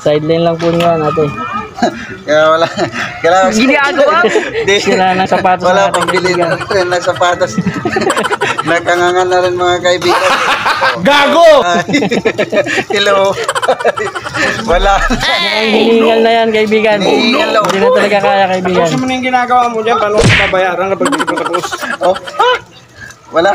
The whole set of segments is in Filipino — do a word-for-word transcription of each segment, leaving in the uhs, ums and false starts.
Sideline lang po nga natin. Kaya wala. Kailangan ginagawa. Sila ng sapatos. Wala pang bilhin na rin ng sapatos. Nagkangangan na rin mga kaibigan. Gago! Hello. Wala. Hiningal na yan, kaibigan. Hiningal lang. Hindi na talaga kaya, kaibigan. Ano yung ginagawa mo dyan? Paano ko babayaran kapag hindi ko tapos? Oh. Wala.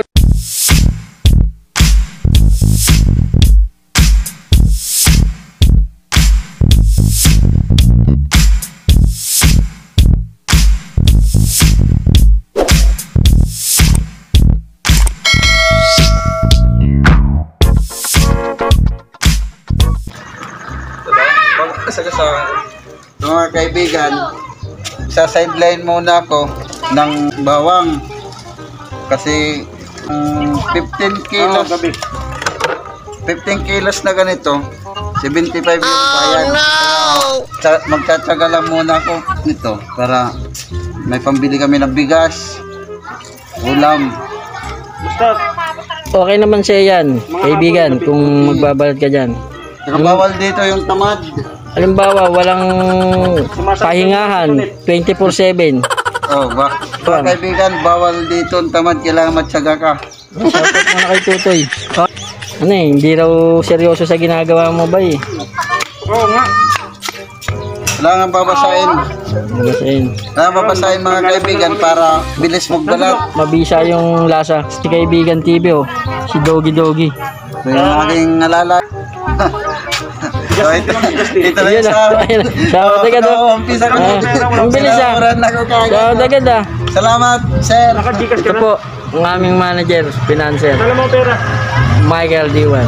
Sa mga kaibigan, sa sideline muna ako ng bawang kasi um, fifteen kilos fifteen kilos na ganito seventy-five yung bayad. Oh, no! Magtsatsaga lang muna ako nito para may pambili kami ng bigas, ulam. Okay naman siya yan, kaibigan, kung magbabalad ka dyan. Pero bawal dito yung tamad. Halimbawa, walang pahingahan, twenty-four seven. Oh, ba? Mga kaibigan, bawal dito ang tamad, kailangan matyaga ka. Shoutout muna kay Tutoy. Ano eh, hindi raw seryoso sa ginagawa mo ba eh. Oo nga. Kailangan babasahin. Babasahin. Kailangan babasahin mga kaibigan para bilis magbalat. Mabisa yung lasa. Si kaibigan T V oh, si Doggy Doggy. So, yung aking alala. So, ito, ito lang yung sa... Shoutout agad oh. Umpisa ko. Ang bilis ah. Shoutout agad ah. Salamat, sir. Ito po, ang aming manager, financer. Alam mo pera? Michael Diwan.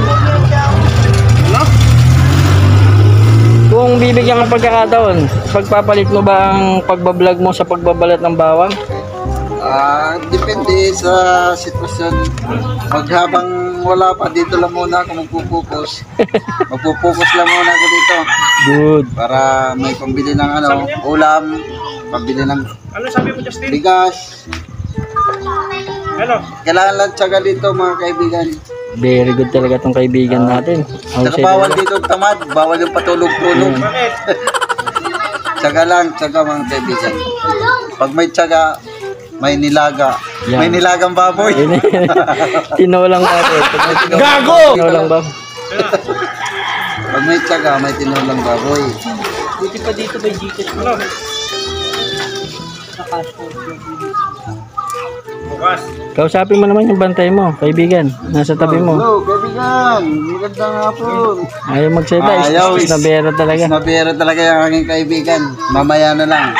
Kung bibigyan ng pagkakataon, pagpapalit mo ba ang pagbablog mo sa pagbabalat ng bawang? Ah, depende sa sitwasyon. Maghabang wala pa, dito lang muna ako magpupokus. Magpupokus lang muna ako dito. Good. Para may pambili ng ano, ulam, pambili ng Ano sabi mo, Justin? bigas. Ano? Kailangan lang tiyaga dito mga kaibigan. Very good talaga tong kaibigan natin. Saka bawal dito ang tamad, bawal yung patulog-tulog. Bakit? Tiyaga lang, tiyaga mga kaibigan. Pag may tiyaga, may nilaga. Yan. May nilagang baboy. Tinolang baboy. Gago! Tinolang baboy. Pag may tiyaga, may tinulang baboy. Buti pa dito may Gcash mo. Ano? Bukas. Kausapin mo naman yung bantay mo, kaibigan. Nasa tabi mo. Hello, kaibigan. Magandang hapon. Ayaw magsalita. Ayaw, Is na bera talaga. Nabera talaga yung aking kaibigan. Mamaya na lang.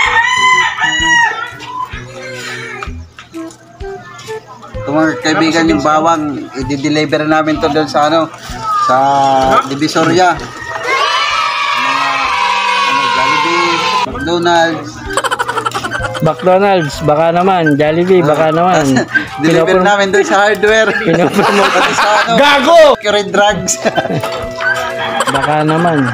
Ito mga kaibigan, yung bawang, i-deliver namin to doon sa ano, sa Divisoria. Ano, Jollibee, McDonald's. McDonald's, baka naman. Jollibee, baka naman. Deliver Pinopro- namin doon sa hardware. Pinopromote. Pati sa ano, Gago! curry drugs. Baka naman.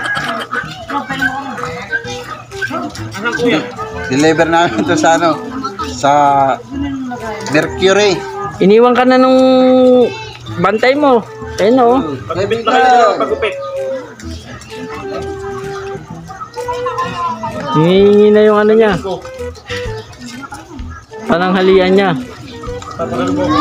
Anong kuya? Deliver namin to sa ano, sa Mercury. Iniwan ka na nung bantay mo. Ayun o. Pagupit pa kayo, pagupit. Hihingi na yung ano niya. Pananghalian niya. Papagano mo.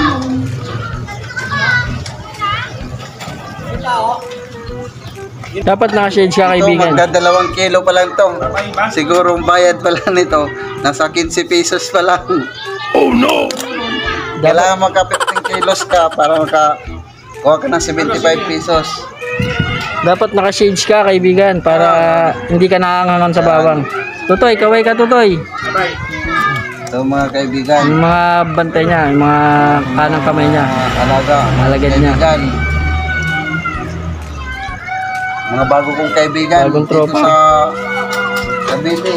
Dapat naka-shades ka, Ito, kaibigan. magdadalawang kilo pa lang to. Siguro ang bayad pa lang nito, nasa fifteen pesos pa lang. Oh no! Kailangan magka fifteen kilos ka para makakuha ka ng seventy-five pesos. Dapat naka-shades ka, kaibigan, para hindi ka nakakangan sa bawang. Tutoy, kaway ka, Tutoy. Bye. Ito mga kaibigan. Yung mga bantay niya, yung mga kanang kamay niya. Mga alaga. Alagad niya. Kaibigan. Mga bago kong kaibigan. Bagong dito tropa. sa Cavite.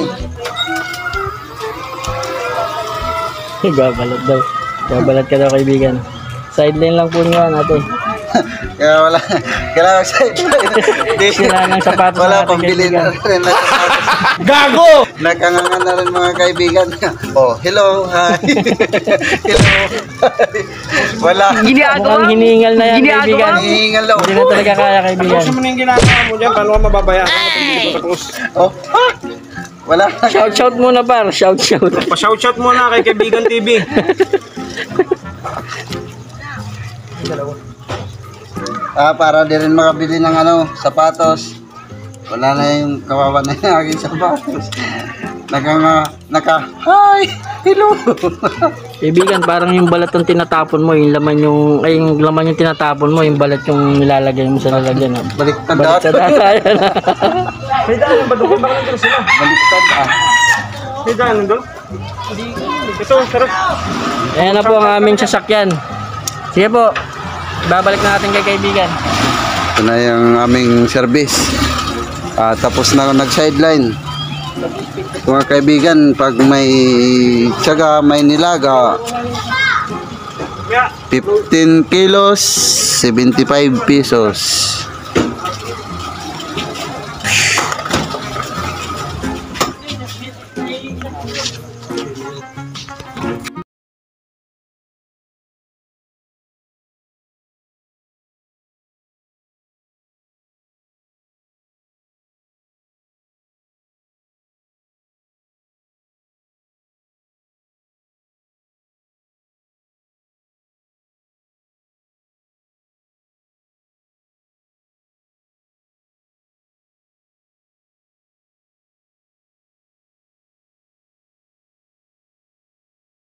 Gabalat daw. Gabalat ka daw, kaibigan. Sideline lang po nga natin. Kaya wala. Kailangan sa ito. Sila ng sapatos Wala natin, pambili kaibigan. na rin ng sapatos. Gago! Nakanganga na rin mga kaibigan. Oh, hello, hi. Hello. Wala. Mukhang hiningal na yan, kaibigan. Hihingal daw. Hindi na talaga kaya, kaibigan. Tapos mo na yung ginagawa mo dyan, paano ka mababayaran mo? Hindi ko tapos. Oh. Wala. Shout shout muna par, shout shout. Pa-shoutout muna kay Kaibigan T V. Ah, para di rin makabili ng ano, sapatos. Wala na yung kawawa na yung aking sapatos. Naka, naka, hi, hello. Kaibigan, parang yung balat yung tinatapon mo, yung laman yung, ay yung laman yung tinatapon mo, yung balat yung nilalagay mo sa lalagyan. ah. Baliktad Baliktad daw. ata yan. May daan ba doon? Bakit nandun sila? Baliktad ah. May daan nandun? Hindi. Ito, sarap. Ayan na po ang aming sasakyan. Sige po, babalik na natin kay kaibigan. Ito na yung aming service. Ah, tapos na ako nag-sideline. Mga kaibigan, pag may tsaga, may nilaga, Yeah. fifteen kilos, seventy-five pesos.